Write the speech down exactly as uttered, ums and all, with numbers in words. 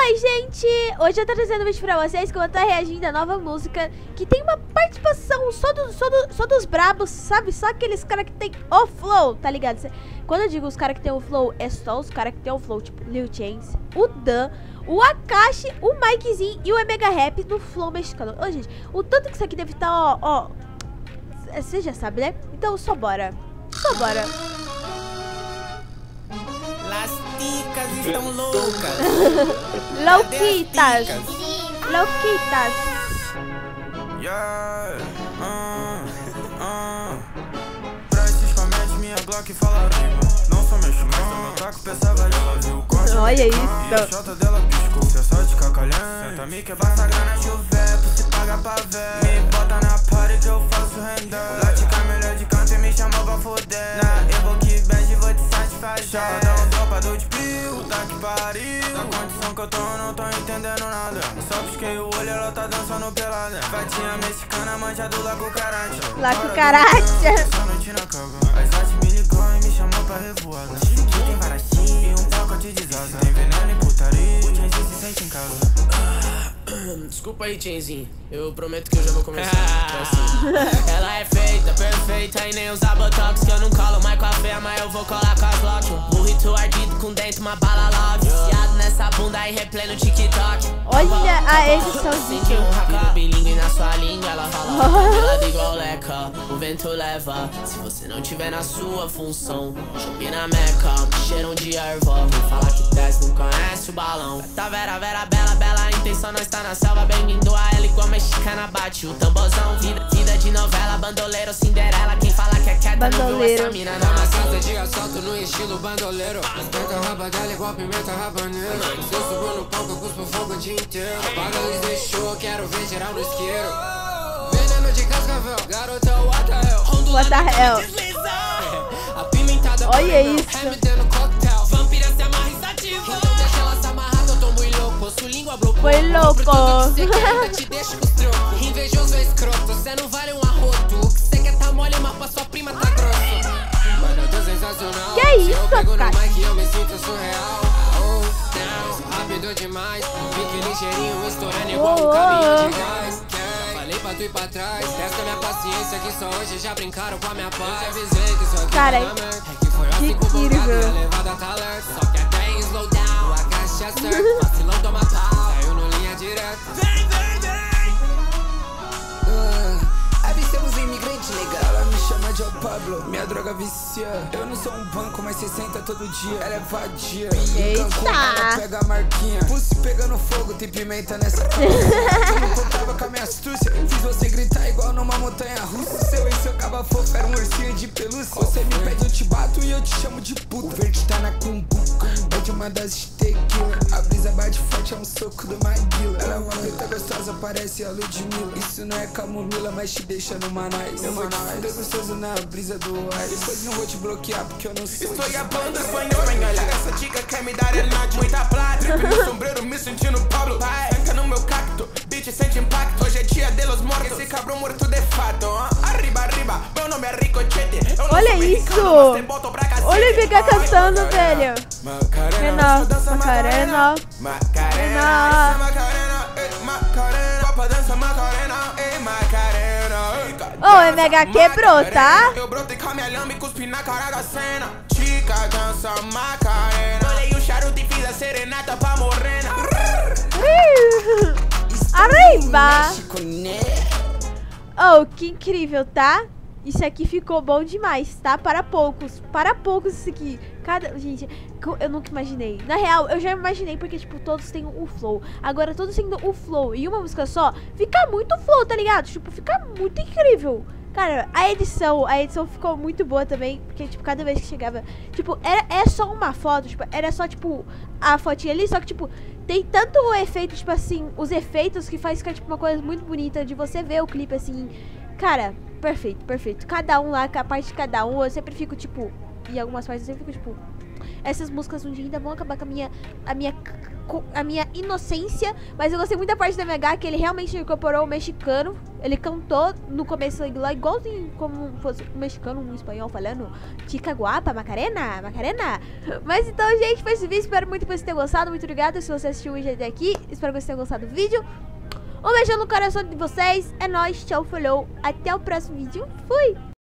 Oi, gente! Hoje eu tô trazendo um vídeo pra vocês que eu vou estar reagindo à nova música que tem uma participação só, do, só, do, só dos brabos, sabe? Só aqueles caras que tem o flow, tá ligado? Quando eu digo os caras que tem o flow, é só os caras que tem o flow, tipo Lil Chance, o Dan, o Akashi, o Mikezinho e o Emega Rap do flow mexicano. Ô, gente, o tanto que isso aqui deve estar, ó, ó, você já sabe, né? Então só bora, só bora. Las ticas estão loucas. Louquitas. Louquitas. Yeah, uh, uh. Pra esses comédios, minha Glock fala rima. Não sou mexicano, meu taco pensava ela viu o corte. Olha isso. A chota dela piscou. Cê é só de cacalhão. Senta me que basta grana chover. Tu se paga pra ver. Me bota na party que eu faço render. Lática melhor de canto e me chamou pra foder. Na Evoque Band vou te satisfazer. Chapadão, dropador de pio. Puta que pariu. Na condição que eu tô, eu não tô entendendo nada. Só pisquei o olho, ela tá dançando pelada. Fatinha mexicana, manja do Lago Carate. Lago Carate. Essa noite na cama. As artes me ligou e me chamou pra revoada. Aqui tem varachinha e um pacote de zaza. Tem veneno e putaria, o Chainzinho se sente em casa. Desculpa aí, Chainzinho. Eu prometo que eu já vou começar. Ela é feita, perfeita e nem usa botox. Que eu não colo mais com a feia, mas eu vou colar com as lock. Burrito ardido com dentro, uma bala love. Viciado nessa bunda e replay no TikTok. Olha a edição de um rapiro bilingue na sua língua. Ela fala, ela igual leca. O vento leva. Se você não tiver na sua função, chope na meca, cheiram de erva. Vem falar que desce, não conhece o balão. Tá vera, vera, bela, bela intenção. Nós tá na selva, bem-vindo a ela igual mexicana. Bate o tambozão, vida, vida de novela. Bandoleiro, Cinderela, quem fala que é quieta não viu essa mina. Não, mas casa de assalto no estilo bandoleiro. Pega a raba dela igual pimenta rabaneiro. Se eu subo no palco, eu cuspo fogo o dia inteiro. Apaga a luz, deixou, quero ver geral no isqueiro. Veneno de cascavel, garota, what the hell. What the hell? Apimentada, olha isso. remetendo coquetel. Vampira se amarra e sativa. Então deixa ela se amarrada, eu tô muito louco. Posso língua bloco. Foi louco. Cê quer, te deixa com os trocos. Invejoso é escroto, cê não vale um arroto. O que cê quer tá mole, mas pra sua prima tá grosso. Mano, eu tô sensacional. Que é isso, eu pego cara? no mic, eu me sinto surreal. Oh, down, rápido demais. Fique ligeirinho, estourando igual um caminho de gás. Falei pra tu ir pra trás. Testa minha paciência que só hoje já brincaram com a minha paz. Eu te avisei que isso aqui cara, não é merda. É que foi assim com o bugado e a levada tá alerta. Só que até em slow down, o agache acerta. Vacilão toma pau, caiu no linha direta. Vem, vem, vem! Uh, Avisemos imigrante, nega. Ela me chama de El Pablo, minha droga vicia. Eu não sou um banco, mas cê senta todo dia. Ela é vadia. Eita! Ela pega a marquinha. Pulse pegando fogo, tem pimenta nessa cama. Eu não contava com a minha astúcia. Fiz você gritar igual numa montanha russa. Seu e seu caba fofo era um ursinho de pelúcia. Você me pede, eu te bato e eu te chamo de puta. O verde tá na cumbuca, é de uma das steak. A brisa bate forte, é um soco do Maguila. Ela é uma preta gostosa, parece a Ludmilla. Isso não é camomila, mas te deixa no manais. Eu vou te fuder gostoso na brisa do ar. Depois não vou te bloquear porque eu não sou. Estou hablando espanhol, essa chica quer me dar el nacho. Muita plata, trip no sombreiro, me sentindo Pablo. Senta no meu cacto, bitch sente impacto. Hoje é dia de los mortos, esse cabrão morto de fato. Arriba, arriba, meu nome é Ricochete. Olha isso! Olha ele ficar cantando, velho. Macarena, Macarena, Macarena, Macarena, papa dança Macarena, ei Macarena. Ô, o Emega quebrou, tá? Eu brotei com a minha lama e cuspi na cara da cena. Chica dança Macarena. Olhei o charuto e fiz a serenata pra morena. Arriba! Oh, que incrível, tá? Isso aqui ficou bom demais, tá? Para poucos, para poucos isso aqui. Cada... Gente, eu nunca imaginei. Na real, eu já imaginei porque, tipo, todos têm o flow. Agora, todos tendo o flow e uma música só, fica muito flow, tá ligado? Tipo, fica muito incrível. Cara, a edição, a edição ficou muito boa também. Porque, tipo, cada vez que chegava, tipo, era, é só uma foto, tipo, era só, tipo, a fotinha ali. Só que, tipo, tem tanto o efeito, tipo assim, os efeitos que faz ficar, tipo, uma coisa muito bonita de você ver o clipe, assim. Cara, perfeito, perfeito. Cada um lá, a parte de cada um, eu sempre fico, tipo, em algumas partes eu sempre fico, tipo, essas músicas um dia ainda vão acabar com a minha, a minha, a minha inocência. Mas eu gostei muito da parte da M H, que ele realmente incorporou o mexicano. Ele cantou no começo lá igualzinho como fosse um mexicano, um espanhol falando chica guapa, Macarena, Macarena. Mas então, gente, foi esse vídeo. Espero muito que vocês tenham gostado. Muito obrigada se você assistiu o vídeo até aqui. Espero que vocês tenham gostado do vídeo. Um beijão no coração de vocês. É nóis, tchau, falou. Até o próximo vídeo. Fui!